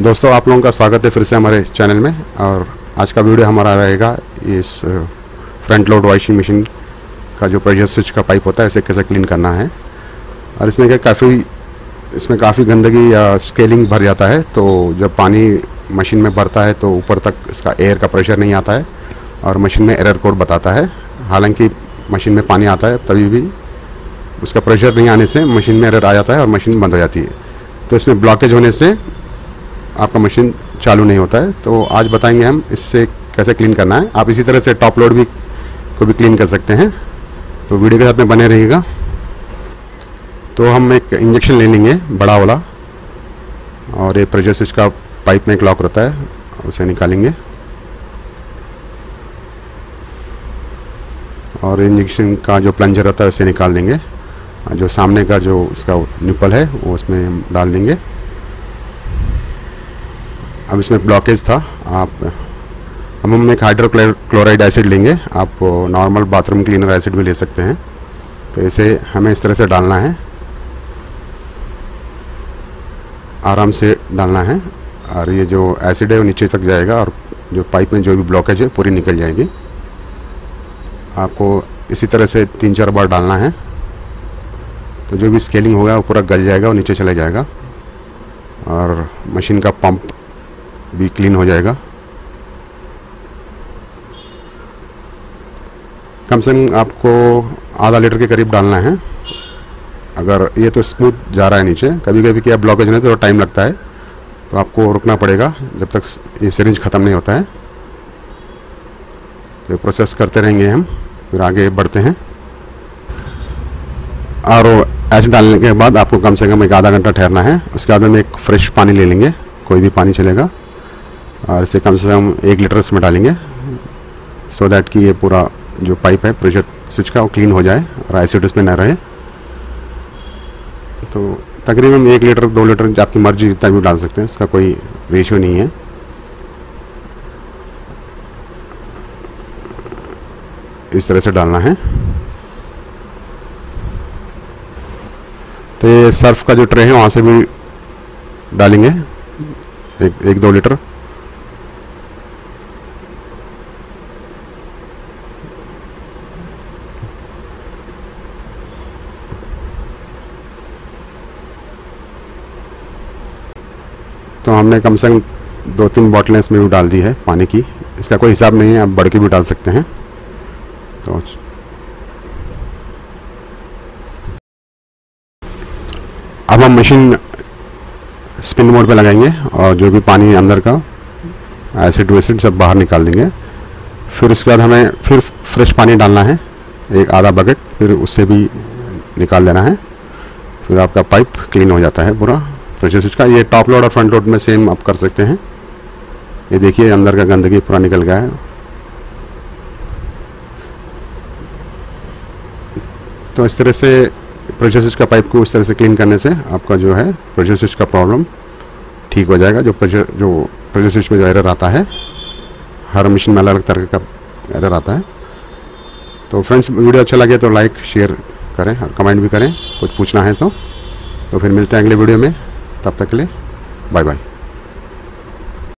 दोस्तों, आप लोगों का स्वागत है फिर से हमारे चैनल में। और आज का वीडियो हमारा रहेगा इस फ्रंट लोड वॉशिंग मशीन का जो प्रेशर स्विच का पाइप होता है इसे कैसे क्लीन करना है। और इसमें क्या इसमें काफ़ी गंदगी या स्केलिंग भर जाता है, तो जब पानी मशीन में भरता है तो ऊपर तक इसका एयर का प्रेशर नहीं आता है और मशीन में एरर कोड बताता है। हालांकि मशीन में पानी आता है तभी भी उसका प्रेशर नहीं आने से मशीन में एरर आ जाता है और मशीन बंद हो जाती है। तो इसमें ब्लॉकेज होने से आपका मशीन चालू नहीं होता है। तो आज बताएंगे हम इससे कैसे क्लीन करना है। आप इसी तरह से टॉप लोड को भी क्लीन कर सकते हैं, तो वीडियो के साथ में बने रहिएगा। तो हम एक इंजेक्शन ले लेंगे बड़ा वाला, और ये प्रेशर स्विच का पाइप में एक लॉक रहता है, उसे निकालेंगे और इंजेक्शन का जो प्लंजर रहता है उसे निकाल देंगे। जो सामने का जो उसका निपल है वो उसमें डाल देंगे। अब इसमें ब्लॉकेज था। हम एक हाइड्रोक्लोराइड एसिड लेंगे। आप नॉर्मल बाथरूम क्लीनर एसिड भी ले सकते हैं। तो इसे हमें इस तरह से डालना है, आराम से डालना है, और ये जो एसिड है वो नीचे तक जाएगा और जो पाइप में जो भी ब्लॉकेज है पूरी निकल जाएगी। आपको इसी तरह से 3-4 बार डालना है, तो जो भी स्केलिंग होगा वो पूरा गल जाएगा और नीचे चला जाएगा और मशीन का पंप भी क्लीन हो जाएगा। कम से कम आपको आधा लीटर के करीब डालना है। अगर ये तो स्मूथ जा रहा है नीचे, कभी कभी क्या ब्लॉकेज होने से तो टाइम लगता है, तो आपको रुकना पड़ेगा जब तक ये सिरिंज ख़त्म नहीं होता है। तो प्रोसेस करते रहेंगे हम, फिर आगे बढ़ते हैं। और एसिड डालने के बाद आपको कम से कम एक आधा घंटा ठहरना है। उसके बाद में एक फ्रेश पानी ले लेंगे, कोई भी पानी चलेगा, और इसे कम से कम 1 लीटर इसमें डालेंगे, सो दैट कि ये पूरा जो पाइप है प्रेशर स्विच का वो क्लीन हो जाए और एसिड उसमें न रहे। तो तकरीबन 1 लीटर 2 लीटर आपकी मर्जी जितना भी डाल सकते हैं, इसका कोई रेशियो नहीं है। इस तरह से डालना है। तो ये सर्फ का जो ट्रे है वहाँ से भी डालेंगे 1-2 लीटर। तो हमने कम से कम 2-3 बॉटलें इसमें भी डाल दी है पानी की। इसका कोई हिसाब नहीं है, आप बढ़ के भी डाल सकते हैं। तो अब हम मशीन स्पिन मोड पे लगाएंगे और जो भी पानी अंदर का एसिड वेसिड सब बाहर निकाल देंगे। फिर उसके बाद हमें फिर फ्रेश पानी डालना है, एक आधा बकेट, फिर उससे भी निकाल देना है। फिर आपका पाइप क्लीन हो जाता है पूरा प्रेशर स्विच का। ये टॉप लोड और फ्रंट लोड में सेम आप कर सकते हैं। ये देखिए अंदर का गंदगी पूरा निकल गया है। तो इस तरह से प्रेशर स्विच का पाइप को उस तरह से क्लीन करने से आपका जो है प्रेशर स्विच का प्रॉब्लम ठीक हो जाएगा। जो प्रेशर स्विच में जो एरर आता है, हर मशीन में अलग अलग तरह का एरर आता है। तो फ्रेंड्स, वीडियो अच्छा लगे तो लाइक शेयर करें और कमेंट भी करें, कुछ पूछना है तो फिर मिलते हैं अगले वीडियो में। तब तक के लिए बाय बाय।